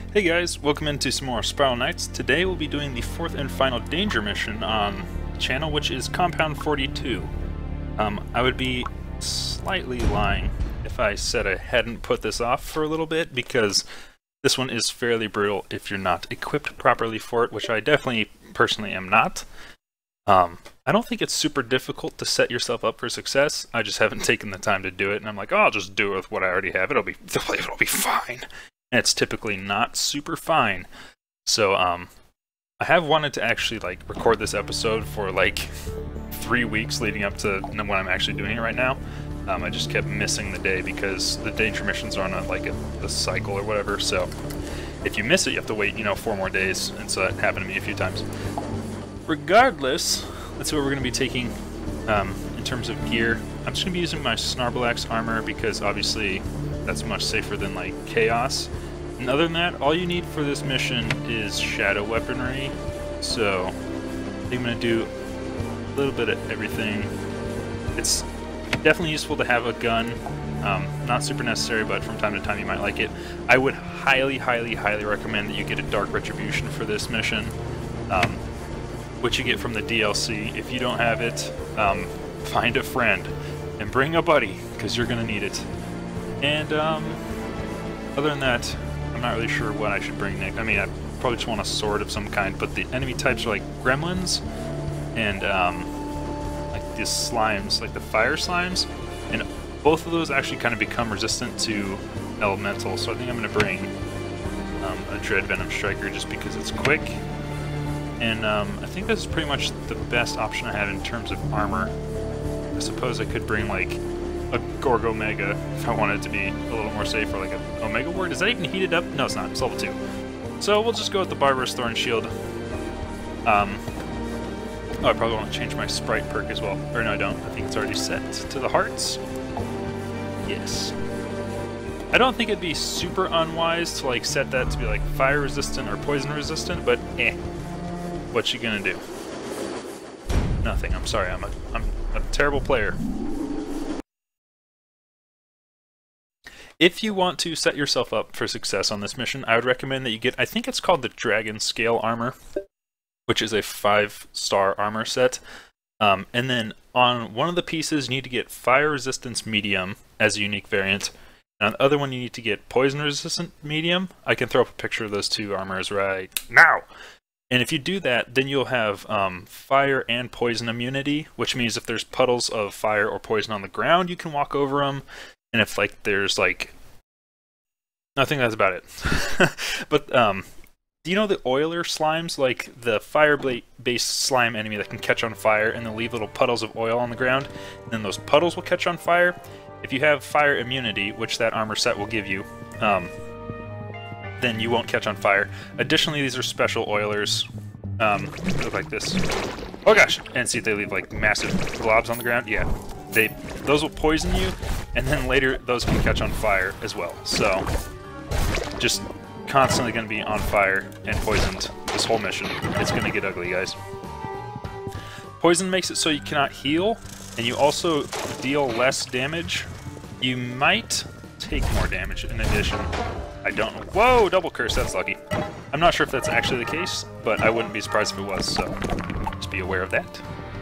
Hey guys, welcome into some more Spiral Knights. Today we'll be doing the fourth and final danger mission on the channel, which is Compound 42. I would be slightly lying if I said I hadn't put this off for a little bit, because this one is fairly brutal if you're not equipped properly for it, which I definitely personally am not. I don't think it's super difficult to set yourself up for success. I just haven't taken the time to do it, and I'm like, oh, I'll just do it with what I already have. It'll be fine. And it's typically not super fine. So I have wanted to actually like record this episode for like 3 weeks leading up to when I'm actually doing it right now. I just kept missing the day because the danger missions are on a cycle or whatever. So if you miss it, you have to wait 4 more days, and so that happened to me a few times. Regardless, that's what we're going to be taking in terms of gear. I'm just going to be using my Snarlaxx armor because obviously that's much safer than like Chaos. And other than that, all you need for this mission is shadow weaponry. So I think I'm going to do a little bit of everything. It's definitely useful to have a gun. Not super necessary, but from time to time you might like it. I would highly recommend that you get a Dark Retribution for this mission, which you get from the DLC. If you don't have it, find a friend and bring a buddy, because you're going to need it. And other than that, I'm not really sure what I should bring next. I mean, I probably just want a sword of some kind, but the enemy types are like gremlins and like these slimes, like the fire slimes, and both of those actually kind of become resistant to elemental, so I think I'm going to bring a Dread Venom Striker just because it's quick. And I think this is pretty much the best option I have in terms of armor. I suppose I could bring like a Gorg Omega if I wanted to be a little more safe, or like an Omega Ward. Is that even heated up? No, it's not. It's level 2. So we'll just go with the Barbarous Thorn Shield. Oh, I probably want to change my Sprite perk as well. Or no, I don't. I think it's already set to the hearts. Yes. I don't think it'd be super unwise to like set that to be like fire resistant or poison resistant, but what you gonna do? Nothing. I'm sorry. I'm a terrible player. If you want to set yourself up for success on this mission, I would recommend that you get, I think it's called the Dragon Scale Armor, which is a 5-star armor set. And then on one of the pieces, you need to get Fire Resistance Medium as a unique variant. And on the other one, you need to get Poison Resistant Medium. I can throw up a picture of those two armors right now. And if you do that, then you'll have fire and poison immunity, which means if there's puddles of fire or poison on the ground, you can walk over them. And if like there's like, I think that's about it. But do you know the oiler slimes, like the fire-based slime enemy that can catch on fire and then leave little puddles of oil on the ground, and then those puddles will catch on fire? If you have fire immunity, which that armor set will give you, then you won't catch on fire. Additionally, these are special oilers. They look like this. Oh gosh! And see if they leave like massive globs on the ground? Yeah. Those will poison you, and then later those can catch on fire as well. So, just constantly going to be on fire and poisoned this whole mission. It's going to get ugly, guys. Poison makes it so you cannot heal, and you also deal less damage. You might take more damage in addition. I don't know. Whoa, double curse, that's lucky. I'm not sure if that's actually the case, but I wouldn't be surprised if it was, so just be aware of that.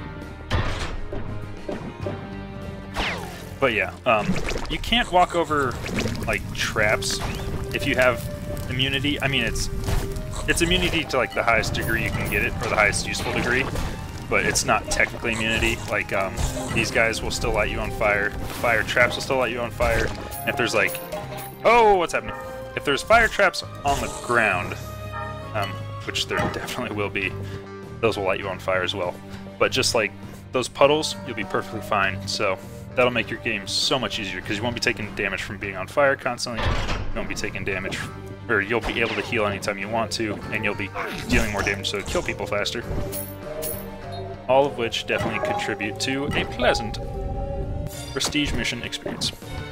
But yeah, you can't walk over like traps if you have immunity. I mean, it's immunity to like the highest degree you can get it, or the highest useful degree, but it's not technically immunity. Like these guys will still light you on fire. Fire traps will still light you on fire. And if there's like, oh, what's happening? If there's fire traps on the ground, which there definitely will be, those will light you on fire as well. But just like those puddles, you'll be perfectly fine. So that'll make your game so much easier, because you won't be taking damage from being on fire constantly. You won't be taking damage, or you'll be able to heal anytime you want to, and you'll be dealing more damage so kill people faster. All of which definitely contribute to a pleasant prestige mission experience.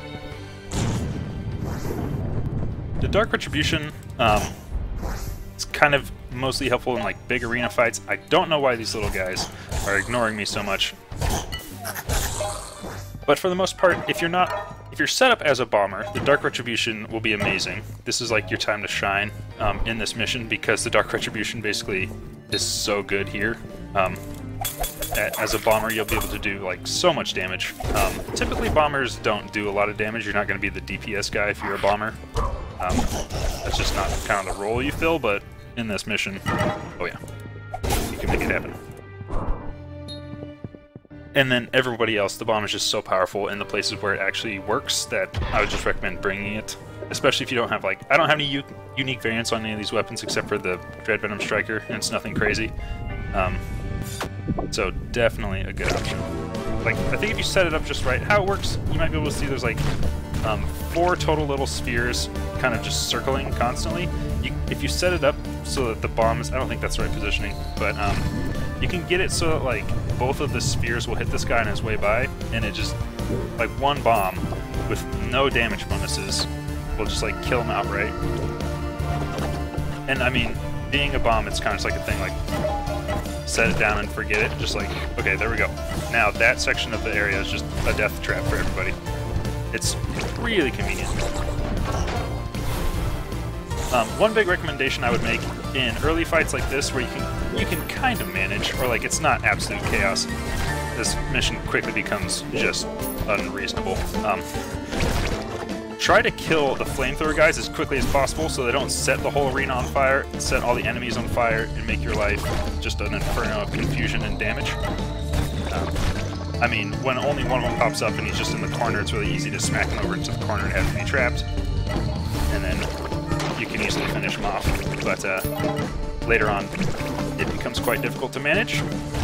The Dark Retribution, it's kind of mostly helpful in like big arena fights. I don't know why these little guys are ignoring me so much. But for the most part, if you're not if you're set up as a bomber, the Dark Retribution will be amazing. This is like your time to shine in this mission, because the Dark Retribution basically is so good here. As a bomber, you'll be able to do like so much damage. Typically bombers don't do a lot of damage. You're not going to be the DPS guy if you're a bomber. That's just not kind of the role you fill, but in this mission, oh yeah, you can make it happen. And then everybody else, the bomb is just so powerful in the places where it actually works that I would just recommend bringing it. Especially if you don't have, like, I don't have any unique variants on any of these weapons except for the Dread Venom Striker, and it's nothing crazy. So definitely a good option. Like, I think if you set it up just right, how it works, you might be able to see there's like 4 total little spheres kind of just circling constantly. If you set it up so that the bombs, I don't think that's the right positioning, but you can get it so that like both of the spheres will hit this guy on his way by, and it just, like, one bomb with no damage bonuses will just like kill him outright. And I mean, being a bomb, it's kind of just like a thing, like, set it down and forget it, just like, okay, there we go. Now that section of the area is just a death trap for everybody. It's really convenient. One big recommendation I would make in early fights like this, where you can kind of manage, or like it's not absolute chaos, this mission quickly becomes just unreasonable. Try to kill the flamethrower guys as quickly as possible so they don't set the whole arena on fire, set all the enemies on fire, and make your life just an inferno of confusion and damage. I mean, when only one of them pops up and he's just in the corner, it's really easy to smack him over into the corner and have him be trapped. And then you can easily finish him off. But later on, it becomes quite difficult to manage.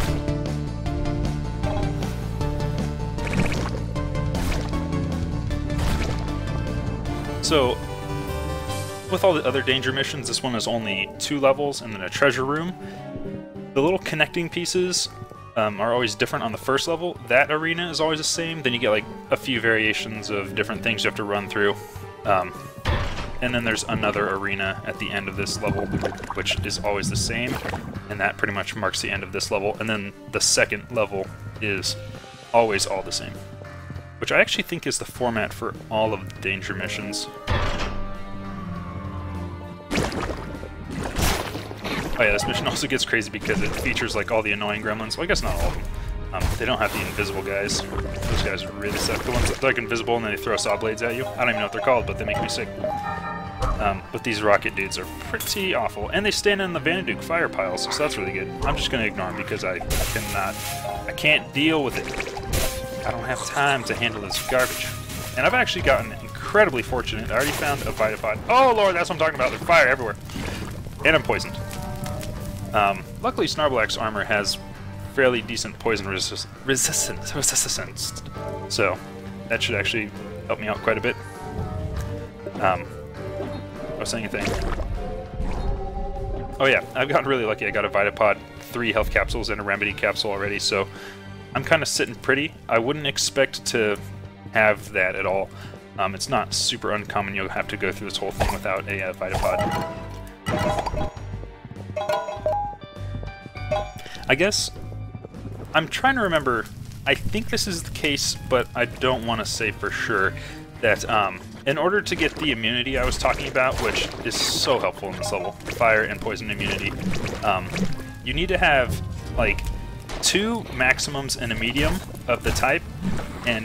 So, with all the other danger missions, this one is only 2 levels and then a treasure room. The little connecting pieces are always different on the first level. That arena is always the same. Then you get like a few variations of different things you have to run through. And then there's another arena at the end of this level, which is always the same. And that pretty much marks the end of this level. And then the second level is always all the same, which I actually think is the format for all of the danger missions. Oh yeah, this mission also gets crazy because it features like all the annoying gremlins. Well, I guess not all of them. They don't have the invisible guys. Those guys really suck. The ones that are like invisible and then they throw saw blades at you. I don't even know what they're called, but they make me sick. But these rocket dudes are pretty awful. And they stand in the Vanaduke fire piles, so that's really good. I'm just going to ignore them because I can't deal with it. I don't have time to handle this garbage. And I've actually gotten incredibly fortunate. I already found a Vitapod. Oh lord, that's what I'm talking about. There's fire everywhere. And I'm poisoned. Luckily, Snarblak's armor has fairly decent poison resistance, so that should actually help me out quite a bit. I was saying a thing. Oh yeah, I've gotten really lucky. I got a Vitapod, 3 health capsules, and a Remedy capsule already, so I'm kind of sitting pretty. I wouldn't expect to have that at all. It's not super uncommon. You'll have to go through this whole thing without a Vitapod. I guess I'm trying to remember. I think this is the case, but I don't want to say for sure that in order to get the immunity I was talking about, which is so helpful in this level, fire and poison immunity, you need to have like 2 maximums and a medium of the type, and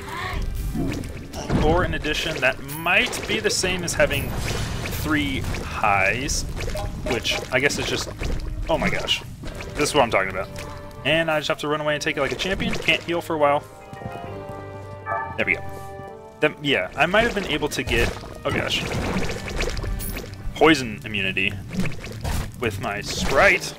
or in addition, that might be the same as having 3 highs, which I guess is just, oh my gosh, this is what I'm talking about. And I just have to run away and take it like a champion. Can't heal for a while. There we go. Yeah, I might have been able to get, oh gosh, poison immunity with my Sprite.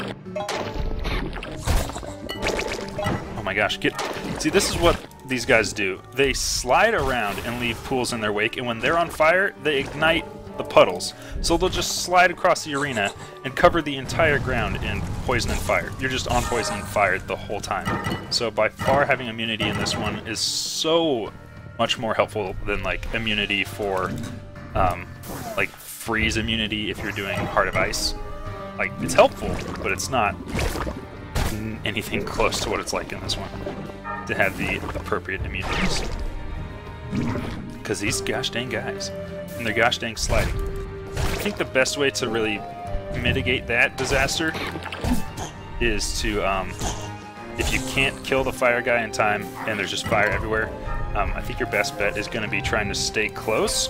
Oh my gosh, see, this is what these guys do. They slide around and leave pools in their wake, and when they're on fire, they ignite the puddles. So they'll just slide across the arena and cover the entire ground in poison and fire. You're just on poison and fire the whole time. So by far, having immunity in this one is so much more helpful than like immunity for like freeze immunity if you're doing Heart of Ice. Like, it's helpful, but it's not anything close to what it's like in this one to have the appropriate immunities. Because these gosh dang guys, and they're gosh dang sliding. I think the best way to really mitigate that disaster is to, if you can't kill the fire guy in time and there's just fire everywhere, I think your best bet is going to be trying to stay close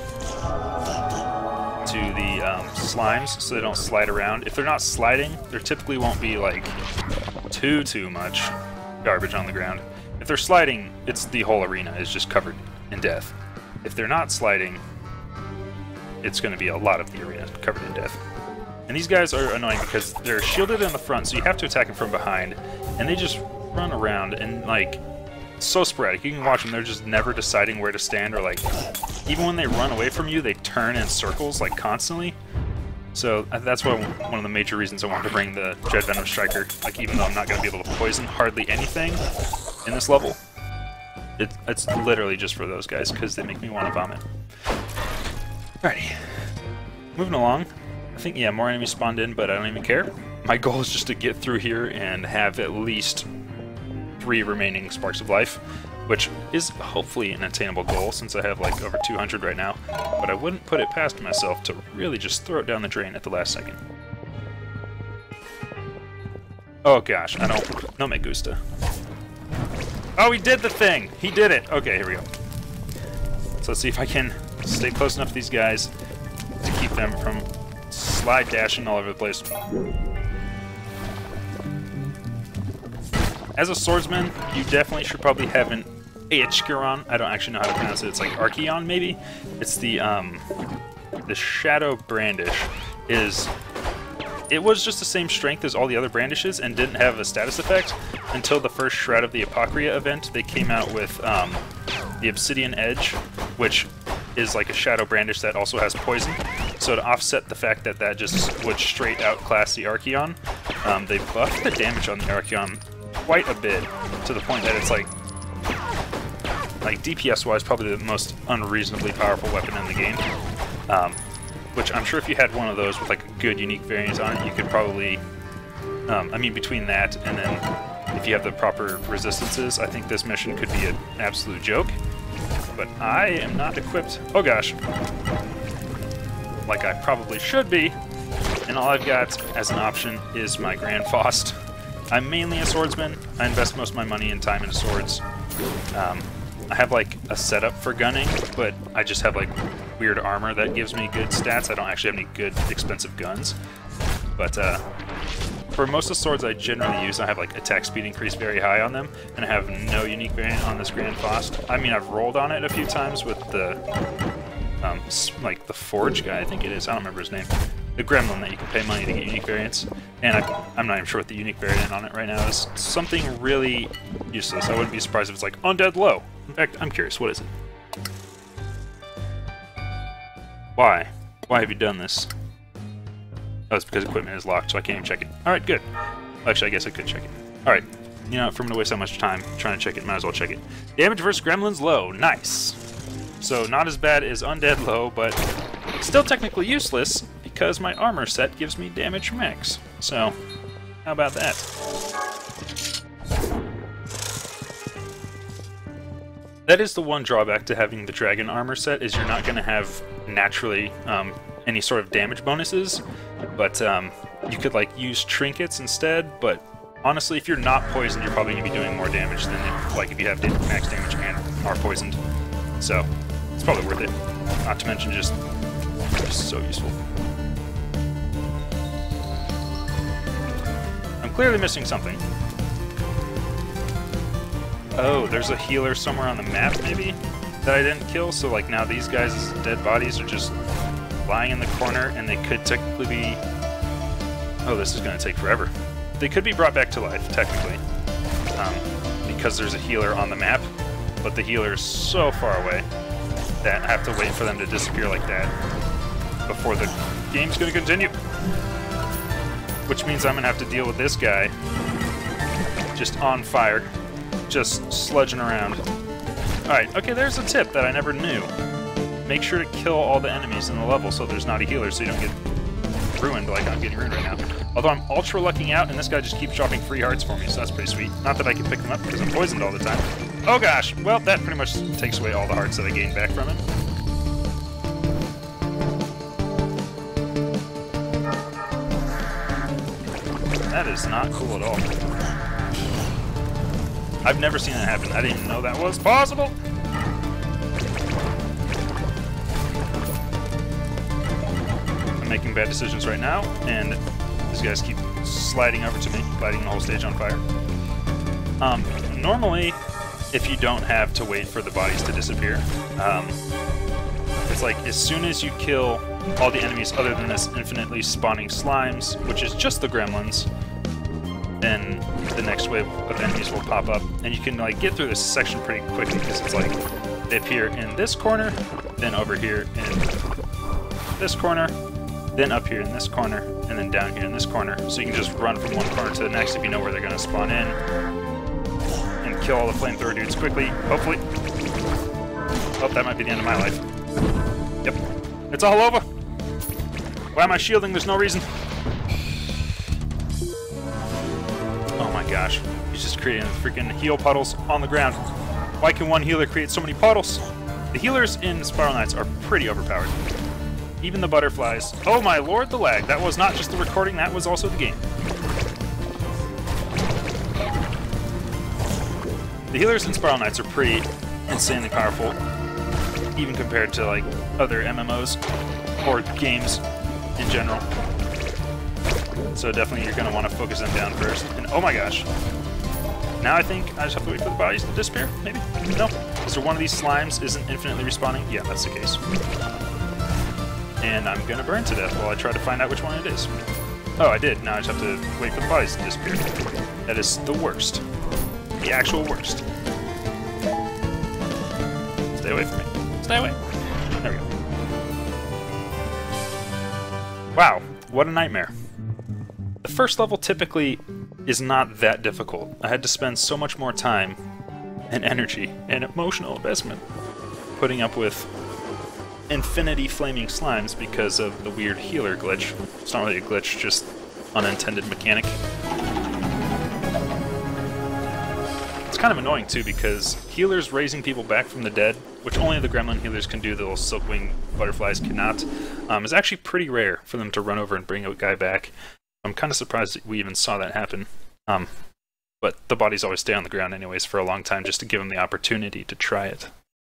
to the slimes so they don't slide around. If they're not sliding, there typically won't be like too much garbage on the ground. If they're sliding, it's the whole arena is just covered in death. If they're not sliding, it's going to be a lot of the arena covered in death. And these guys are annoying because they're shielded in the front, so you have to attack them from behind, and they just run around and like so sporadic. You can watch them, they're just never deciding where to stand, or like even when they run away from you, they turn in circles like constantly. So that's one of the major reasons I wanted to bring the Dread Venom Striker. Like, even though I'm not going to be able to poison hardly anything in this level, it's literally just for those guys because they make me want to vomit. Alrighty, moving along. I think, yeah, more enemies spawned in, but I don't even care. My goal is just to get through here and have at least 3 remaining Sparks of Life, which is hopefully an attainable goal since I have like over 200 right now, but I wouldn't put it past myself to really just throw it down the drain at the last second. Oh gosh, no me gusta. Oh, he did the thing! He did it! Okay, here we go. So let's see if I can stay close enough to these guys to keep them from slide dashing all over the place. As a swordsman, you definitely should probably have an Aechgeron. I don't actually know how to pronounce it. It's like Archeon, maybe? It's the Shadow Brandish. It was just the same strength as all the other brandishes and didn't have a status effect until the first Shroud of the Apocrypha event. They came out with the Obsidian Edge, which is like a Shadow Brandish that also has poison. So to offset the fact that that just would straight out class the Archeon, they buffed the damage on the Archeon quite a bit, to the point that it's like DPS-wise probably the most unreasonably powerful weapon in the game. Which I'm sure if you had one of those with like a good unique variant on it, you could probably, I mean, between that and then if you have the proper resistances, I think this mission could be an absolute joke. But I am not equipped, oh gosh, like I probably should be, and all I've got as an option is my Grand Faust. I'm mainly a swordsman. I invest most of my money and time into swords. I have like a setup for gunning, but I just have like weird armor that gives me good stats. I don't actually have any good expensive guns. But for most of the swords I generally use, I have like attack speed increase very high on them, and I have no unique variant on this Grand Faust. I mean, I've rolled on it a few times with the like the Forge guy, I think it is. I don't remember his name. The Gremlin that you can pay money to get unique variants, and I'm not even sure what the unique variant on it right now is. Something really useless. I wouldn't be surprised if it's like Undead Low. In fact, I'm curious, what is it? Why? Why have you done this? Oh, it's because equipment is locked, so I can't even check it. Alright, good. Actually, I guess I could check it. Alright, you know, if I'm going to waste that much time trying to check it, might as well check it. Damage versus Gremlins low. Nice. So, not as bad as Undead Low, but still technically useless, because my armor set gives me damage max. So, how about that? That is the one drawback to having the dragon armor set, is you're not going to have naturally any sort of damage bonuses, but you could like use trinkets instead. But honestly, if you're not poisoned, you're probably going to be doing more damage than if you have max damage and are poisoned. So it's probably worth it. Not to mention just so useful. I'm clearly missing something. Oh, there's a healer somewhere on the map, maybe, that I didn't kill, so like now these guys' dead bodies are just lying in the corner, and they could technically be... Oh, this is going to take forever. They could be brought back to life, technically, because there's a healer on the map, but the healer is so far away that I have to wait for them to disappear like that before the game's going to continue. Which means I'm going to have to deal with this guy just on fire. Just sludging around. Alright, okay, there's a tip that I never knew. Make sure to kill all the enemies in the level so there's not a healer, so you don't get ruined like I'm getting ruined right now. Although I'm ultra lucking out, and this guy just keeps dropping free hearts for me, so that's pretty sweet. Not that I can pick them up because I'm poisoned all the time. Oh gosh, well that pretty much takes away all the hearts that I gained back from him. That is not cool at all. I've never seen that happen. I didn't even know that was possible. I'm making bad decisions right now, and these guys keep sliding over to me, lighting the whole stage on fire. Normally, if you don't have to wait for the bodies to disappear, it's like as soon as you kill all the enemies other than this infinitely spawning slimes, which is just the gremlins, then the next wave of enemies will pop up, and you can like get through this section pretty quickly because it's like they appear in this corner, then over here in this corner, then up here in this corner, and then down here in this corner. So you can just run from one corner to the next if you know where they're going to spawn in, and kill all the flamethrower dudes quickly, hopefully. Oh, that might be the end of my life. Yep. It's all over! Why am I shielding? There's no reason. Oh my gosh. He's just creating freaking heal puddles on the ground. Why can one healer create so many puddles? The healers in Spiral Knights are pretty overpowered. Even the butterflies. Oh my lord, the lag. That was not just the recording, that was also the game. The healers in Spiral Knights are pretty insanely powerful, even compared to like other MMOs or games in general. So definitely you're going to want to focus them down first. And oh my gosh. Now I think I just have to wait for the bodies to disappear, maybe? No. Is there one of these slimes isn't infinitely respawning? Yeah, that's the case. And I'm going to burn to death while I try to find out which one it is. Oh, I did. Now I just have to wait for the bodies to disappear. That is the worst. The actual worst. Stay away from me. Stay away. There we go. Wow, what a nightmare. The first level typically is not that difficult. I had to spend so much more time and energy and emotional investment putting up with infinity flaming slimes because of the weird healer glitch. It's not really a glitch, just unintended mechanic. It's kind of annoying too because healers raising people back from the dead, which only the gremlin healers can do, the little silkwing butterflies cannot, is actually pretty rare for them to run over and bring a guy back. I'm kind of surprised that we even saw that happen. But the bodies always stay on the ground anyways for a long time just to give them the opportunity to try it.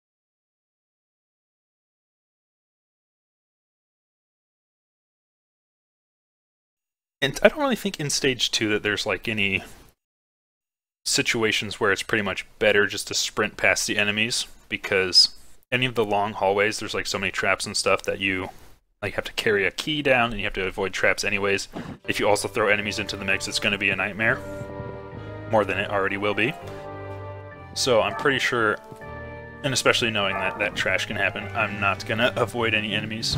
And I don't really think in Stage 2 that there's like any situations where it's pretty much better just to sprint past the enemies, because any of the long hallways, there's like so many traps and stuff that you like have to carry a key down and you have to avoid traps anyways. If you also throw enemies into the mix, it's going to be a nightmare. More than it already will be. So I'm pretty sure, and especially knowing that that trash can happen, I'm not going to avoid any enemies.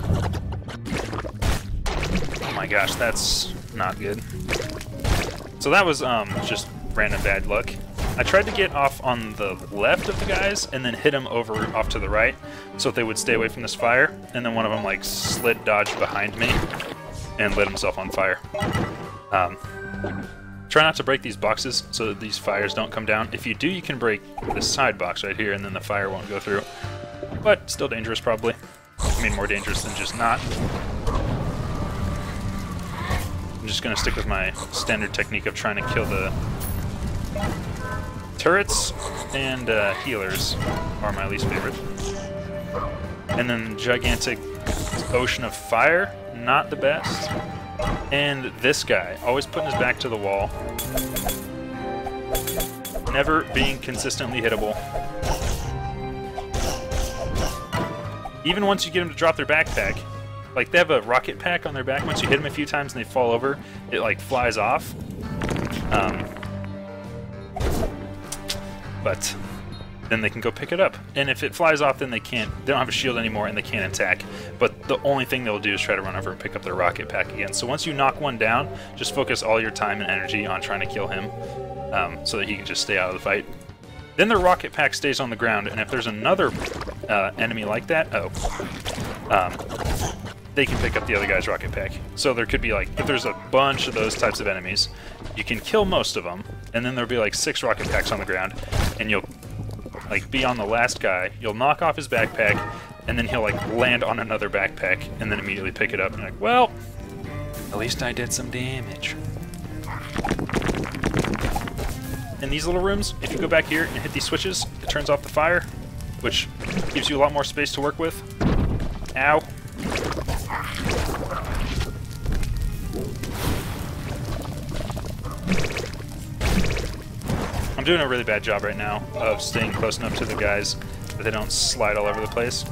Oh my gosh, that's not good. So that was just random bad luck. I tried to get off on the left of the guys and then hit them over off to the right so that they would stay away from this fire, and then one of them like slid dodged behind me and lit himself on fire. Try not to break these boxes so that these fires don't come down. If you do, you can break this side box right here and then the fire won't go through. But still dangerous probably. I mean, more dangerous than just not. I'm just going to stick with my standard technique of trying to kill the turrets, and healers are my least favorite. And then gigantic ocean of fire, not the best. And this guy, always putting his back to the wall. Never being consistently hittable. Even once you get them to drop their backpack, like they have a rocket pack on their back, once you hit them a few times and they fall over, it like flies off. But then they can go pick it up. And if it flies off, then they don't have a shield anymore and they can't attack. But the only thing they'll do is try to run over and pick up their rocket pack again. So once you knock one down, just focus all your time and energy on trying to kill him so that he can just stay out of the fight. Then their rocket pack stays on the ground, and if there's another enemy like that, they can pick up the other guy's rocket pack. So there could be like, if there's a bunch of those types of enemies, you can kill most of them, and then there'll be like 6 rocket packs on the ground, and you'll like be on the last guy, you'll knock off his backpack, and then he'll like land on another backpack, and then immediately pick it up, and you're like, well, at least I did some damage. In these little rooms, if you go back here and hit these switches, it turns off the fire, which gives you a lot more space to work with. Ow. I'm doing a really bad job right now of staying close enough to the guys that they don't slide all over the place.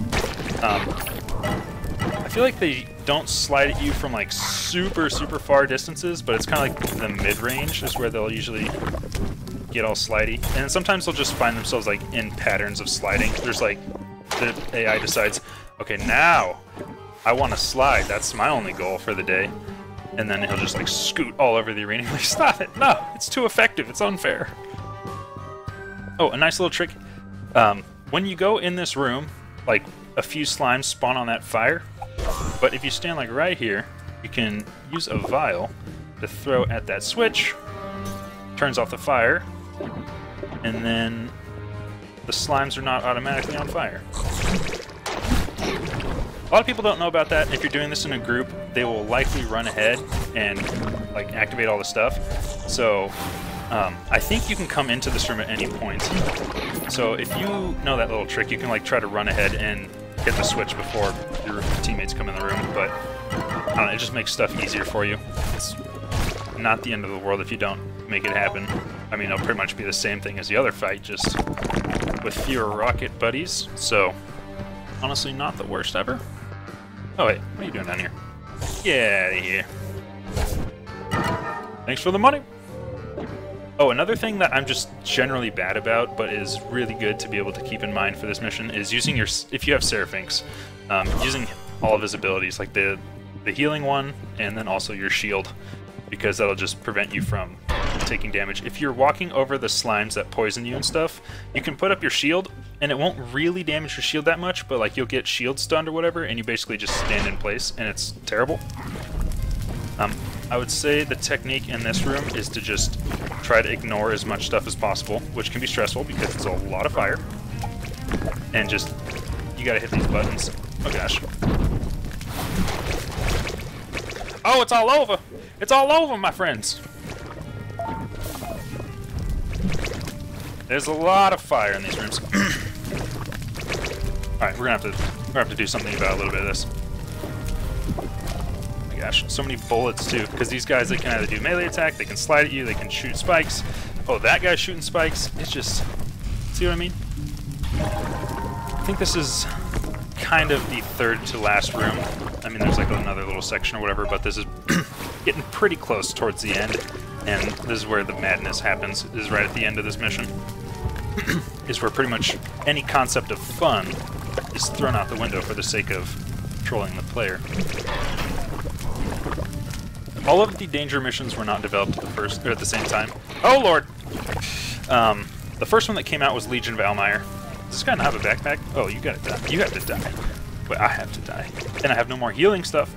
I feel like they don't slide at you from like super far distances, but it's kind of like the mid-range is where they'll usually get all slidey. And sometimes they'll just find themselves like in patterns of sliding. There's like, the AI decides, okay, now I want to slide. That's my only goal for the day. And then he'll just like scoot all over the arena. Like, stop it! No, it's too effective. It's unfair. Oh, a nice little trick. When you go in this room, like a few slimes spawn on that fire. But if you stand like right here, you can use a vial to throw at that switch. Turns off the fire, and then the slimes are not automatically on fire. A lot of people don't know about that. If you're doing this in a group, they will likely run ahead and like activate all the stuff. So I think you can come into this room at any point. So if you know that little trick, you can like try to run ahead and hit the switch before your teammates come in the room. But I don't know, it just makes stuff easier for you. It's not the end of the world if you don't make it happen. I mean, it'll pretty much be the same thing as the other fight, just with fewer rocket buddies. So honestly, not the worst ever. Oh wait, what are you doing down here? Get out of here. Thanks for the money. Oh, another thing that I'm just generally bad about, but is really good to be able to keep in mind for this mission, is using your, if you have Serafinx, using all of his abilities, like the healing one, and then also your shield, because that'll just prevent you from taking damage. If you're walking over the slimes that poison you and stuff, you can put up your shield, and it won't really damage your shield that much, but like you'll get shield stunned or whatever, and you basically just stand in place, and it's terrible. I would say the technique in this room is to just try to ignore as much stuff as possible, which can be stressful because it's a lot of fire. And just, you gotta hit these buttons. Oh gosh. Oh, it's all over! It's all over, my friends! There's a lot of fire in these rooms. Alright, we're gonna have to do something about a little bit of this. Gosh, so many bullets too, because these guys, they can either do melee attack, they can slide at you, they can shoot spikes. Oh, that guy's shooting spikes. It's just, see what I mean? I think this is kind of the third to last room. I mean, there's like another little section or whatever, but this is getting pretty close towards the end, and this is where the madness happens, is right at the end of this mission. Is where pretty much any concept of fun is thrown out the window for the sake of trolling the player. All of the danger missions were not developed at the same time. Oh lord! The first one that came out was Legion Valmire. Does this guy not have a backpack? Oh, you gotta die. You have to die. But I have to die. And I have no more healing stuff.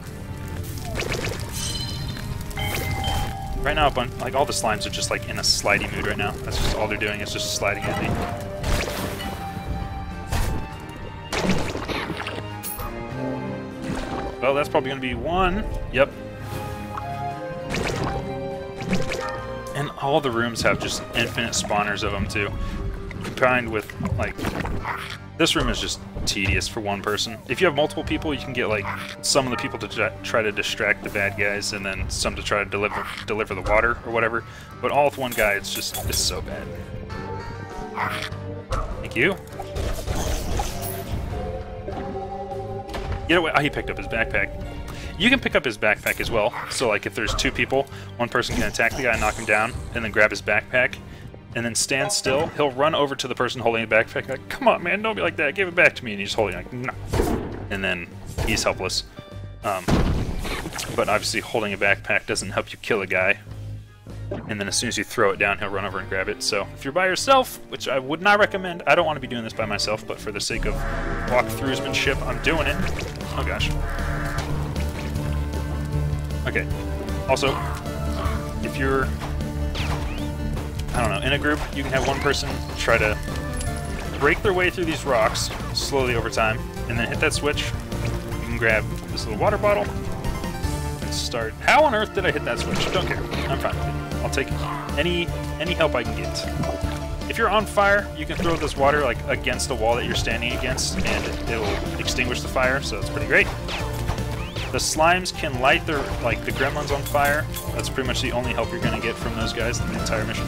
Right now, like all the slimes are just like in a slidey mood right now. That's just all they're doing, is just sliding at me. Well, that's probably gonna be one. Yep. And all the rooms have just infinite spawners of them too. Combined with, like, this room is just tedious for one person. If you have multiple people, you can get like some of the people to try to distract the bad guys, and then some to try to deliver the water or whatever. But all with one guy, it's so bad. Thank you. Get away! Oh, he picked up his backpack. You can pick up his backpack as well, so like if there's two people, one person can attack the guy, knock him down, and then grab his backpack, and then stand still. He'll run over to the person holding the backpack, like, come on man, don't be like that, give it back to me, and he's holding it, like, no. And then he's helpless. But obviously holding a backpack doesn't help you kill a guy. And then as soon as you throw it down, he'll run over and grab it. So if you're by yourself, which I would not recommend, I don't want to be doing this by myself, but for the sake of walkthroughsmanship, I'm doing it. Oh gosh. Okay, also, if you're, I don't know, in a group, you can have one person try to break their way through these rocks slowly over time, and then hit that switch. You can grab this little water bottle and start. How on earth did I hit that switch? Don't care. I'm fine with it. I'll take any help I can get. If you're on fire, you can throw this water like against a wall that you're standing against, and it'll extinguish the fire. So it's pretty great. The slimes can light the gremlins on fire. That's pretty much the only help you're going to get from those guys in the entire mission.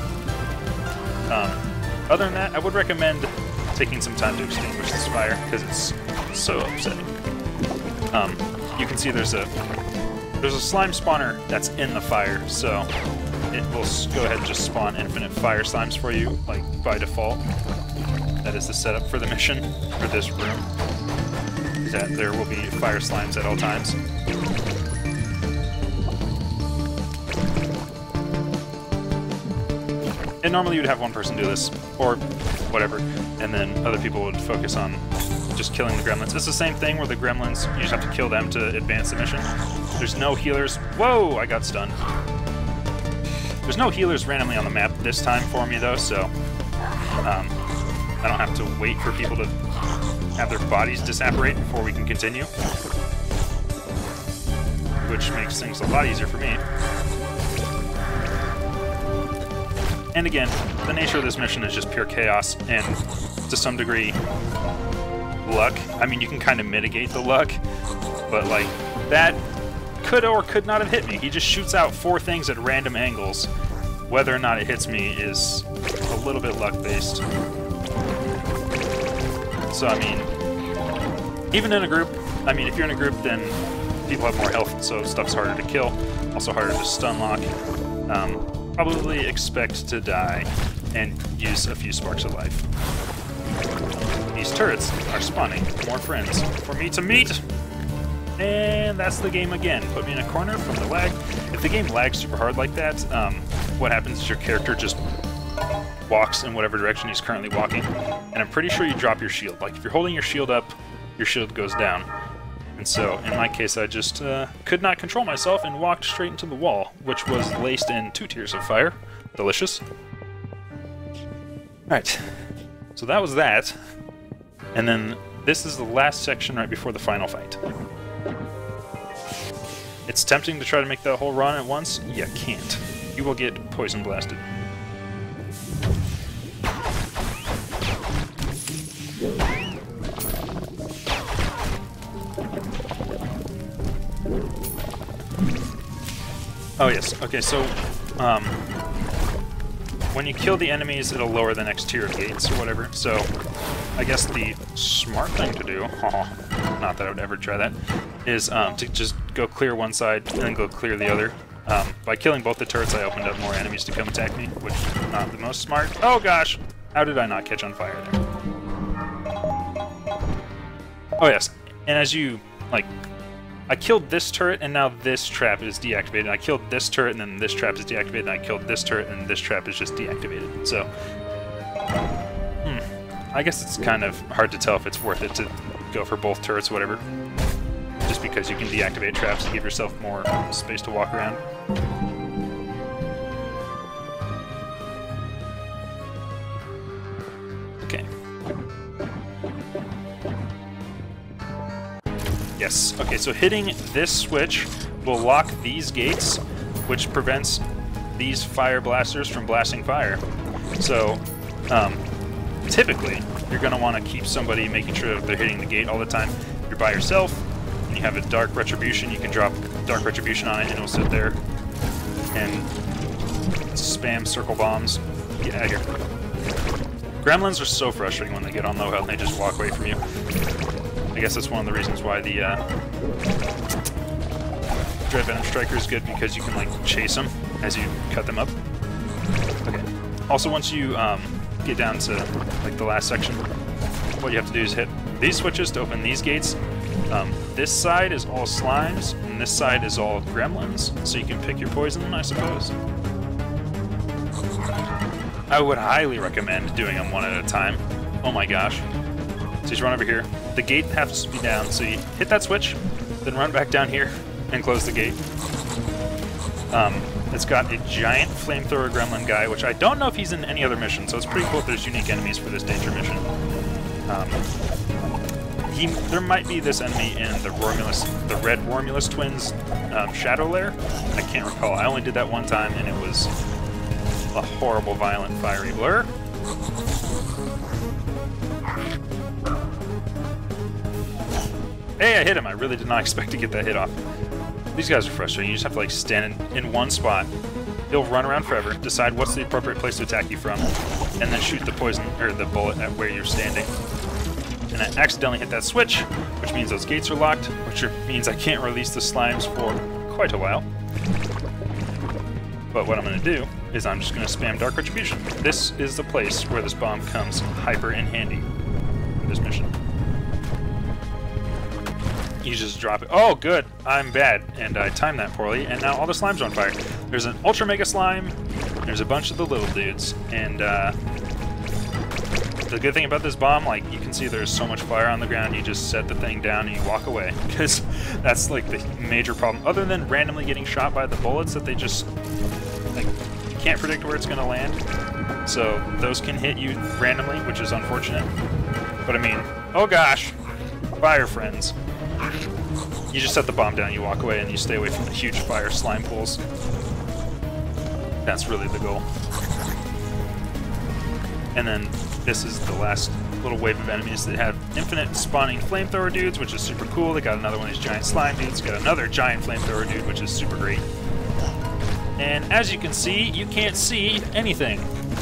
Other than that, I would recommend taking some time to extinguish this fire because it's so upsetting. You can see there's a slime spawner that's in the fire, so it will go ahead and just spawn infinite fire slimes for you, like by default. That is the setup for the mission for this room. That there will be fire slimes at all times. And normally you'd have one person do this, or whatever, and then other people would focus on just killing the gremlins. It's the same thing where the gremlins, you just have to kill them to advance the mission. There's no healers. Whoa, I got stunned. There's no healers randomly on the map this time for me though, so I don't have to wait for people to have their bodies disapparate before we can continue, which makes things a lot easier for me. And again, the nature of this mission is just pure chaos and, to some degree, luck. I mean, you can kind of mitigate the luck, but like, that could or could not have hit me. He just shoots out 4 things at random angles. Whether or not it hits me is a little bit luck-based. So, I mean, even in a group, I mean, if you're in a group, then people have more health, so stuff's harder to kill, also harder to stun lock. Probably expect to die and use a few sparks of life. These turrets are spawning more friends for me to meet! And that's the game again. Put me in a corner from the lag. If the game lags super hard like that, what happens is your character just walks in whatever direction he's currently walking, and I'm pretty sure you drop your shield. Like, if you're holding your shield up, your shield goes down. And so, in my case, I just could not control myself and walked straight into the wall, which was laced in 2 tiers of fire. Delicious. Alright, so that was that. And then this is the last section right before the final fight. It's tempting to try to make that whole run at once. You can't. You will get poison blasted. Oh yes, okay, so when you kill the enemies, it'll lower the next tier of gates or whatever, so I guess the smart thing to do, not that I would ever try that, is to just go clear one side and then go clear the other. By killing both the turrets, I opened up more enemies to come attack me, which is not the most smart. Oh gosh! How did I not catch on fire there? Oh yes, and as you, like, I killed this turret, and now this trap is deactivated. I killed this turret, and then this trap is deactivated, and I killed this turret, and this trap is just deactivated. So, I guess it's kind of hard to tell if it's worth it to go for both turrets or whatever. Just because you can deactivate traps to give yourself more space to walk around. Okay. Yes, okay, so hitting this switch will lock these gates, which prevents these fire blasters from blasting fire. So, typically, you're going to want to keep somebody making sure that they're hitting the gate all the time. If you're by yourself, and you have a Dark Retribution, you can drop Dark Retribution on it, and it'll sit there and spam circle bombs. Get out of here. Gremlins are so frustrating when they get on low health and they just walk away from you. I guess that's one of the reasons why the Dread Venom Striker is good, because you can like chase them as you cut them up. Okay. Also, once you get down to like the last section, what you have to do is hit these switches to open these gates. This side is all slimes, and this side is all gremlins, so you can pick your poison, I suppose. I would highly recommend doing them one at a time. Oh my gosh. So you run over here. The gate has to be down, so you hit that switch, then run back down here and close the gate. It's got a giant flamethrower gremlin guy, which I don't know if he's in any other mission, so it's pretty cool if there's unique enemies for this danger mission. There might be this enemy in the Red Romulus Twins Shadow Lair. I can't recall. I only did that one time, and it was a horrible, violent, fiery blur. Hey, I hit him. I really did not expect to get that hit off. These guys are frustrating. You just have to like stand in one spot. He'll run around forever, decide what's the appropriate place to attack you from, and then shoot the poison or the bullet at where you're standing. And I accidentally hit that switch, which means those gates are locked, which means I can't release the slimes for quite a while. But what I'm going to do is I'm just going to spam Dark Retribution. This is the place where this bomb comes hyper in handy for this mission. You just drop it. Oh, good. I'm bad, and I timed that poorly, and now all the slimes are on fire. There's an Ultra Mega Slime, there's a bunch of the little dudes, and the good thing about this bomb, like, you can see there's so much fire on the ground, you just set the thing down and you walk away, because that's, like, the major problem. Other than randomly getting shot by the bullets that they just, like, you can't predict where it's going to land, so those can hit you randomly, which is unfortunate. But, I mean, oh gosh, fire friends. You just set the bomb down, you walk away, and you stay away from the huge fire slime pools. That's really the goal. And then this is the last little wave of enemies that have infinite spawning flamethrower dudes, which is super cool. They got another one of these giant slime dudes, got another giant flamethrower dude, which is super great. And as you can see, you can't see anything.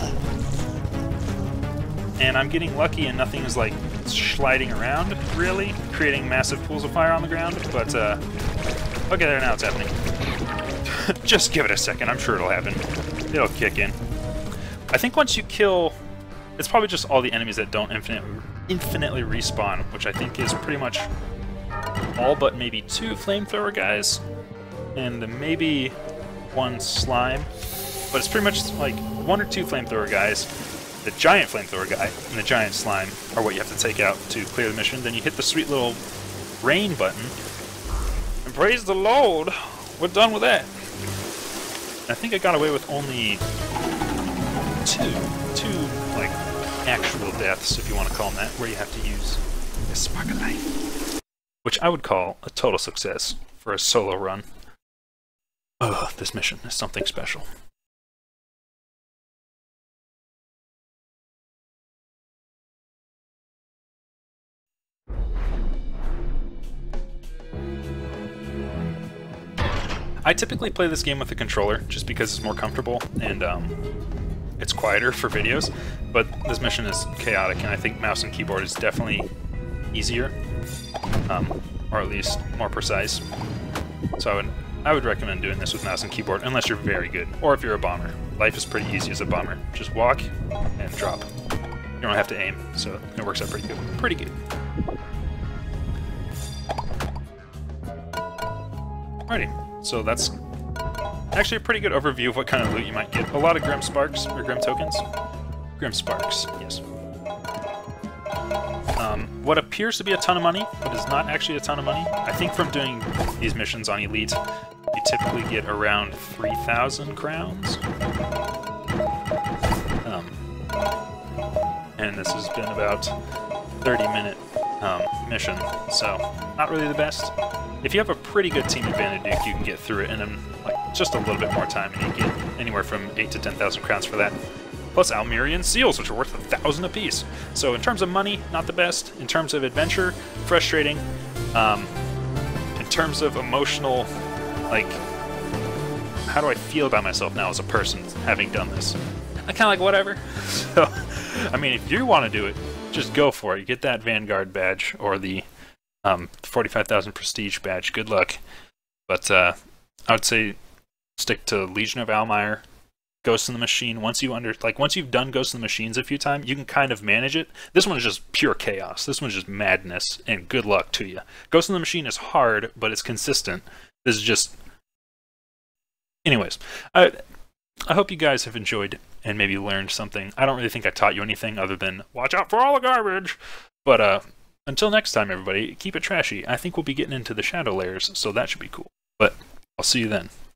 And I'm getting lucky and nothing is like sliding around, really, creating massive pools of fire on the ground, but okay, there, now it's happening. Just give it a second, I'm sure it'll happen. It'll kick in. I think once you kill, it's probably just all the enemies that don't infinitely respawn, which I think is pretty much all but maybe 2 flamethrower guys, and maybe 1 slime, but it's pretty much like 1 or 2 flamethrower guys. The giant flamethrower guy and the giant slime are what you have to take out to clear the mission. Then you hit the sweet little rain button, and praise the Lord, we're done with that. I think I got away with only two like actual deaths, if you want to call them that, where you have to use a spark of life, which I would call a total success for a solo run. Oh, this mission is something special. I typically play this game with a controller just because it's more comfortable and it's quieter for videos, but this mission is chaotic and I think mouse and keyboard is definitely easier, or at least more precise. So I would recommend doing this with mouse and keyboard unless you're very good, or if you're a bomber. Life is pretty easy as a bomber. Just walk and drop. You don't have to aim, so it works out pretty good. Pretty good. Alrighty. So that's actually a pretty good overview of what kind of loot you might get. A lot of Grim Sparks, or Grim Tokens. Grim Sparks, yes. What appears to be a ton of money, but is not actually a ton of money. I think from doing these missions on Elite, you typically get around 3,000 crowns. And this has been about 30-minute mission, so not really the best. If you have a pretty good team at Vanaduk, you can get through it in like just a little bit more time, and you get anywhere from 8,000 to 10,000 crowns for that. Plus Almerian seals, which are worth 1,000 apiece. So in terms of money, not the best. In terms of adventure, frustrating. In terms of emotional, like, how do I feel about myself now as a person having done this? I kind of like whatever. So, I mean, if you want to do it, just go for it. You get that Vanguard badge or the 45,000 prestige badge. Good luck. But I would say stick to Legion of Almire, Ghost in the Machine. Once you've done Ghost in the Machines a few times, you can kind of manage it. This one is just pure chaos. This one's just madness, and good luck to you. Ghost in the Machine is hard, but it's consistent. This is just... Anyways, I hope you guys have enjoyed and maybe learned something. I don't really think I taught you anything other than watch out for all the garbage. But until next time, everybody, keep it trashy. I think we'll be getting into the Shadow Lairs, so that should be cool. But I'll see you then.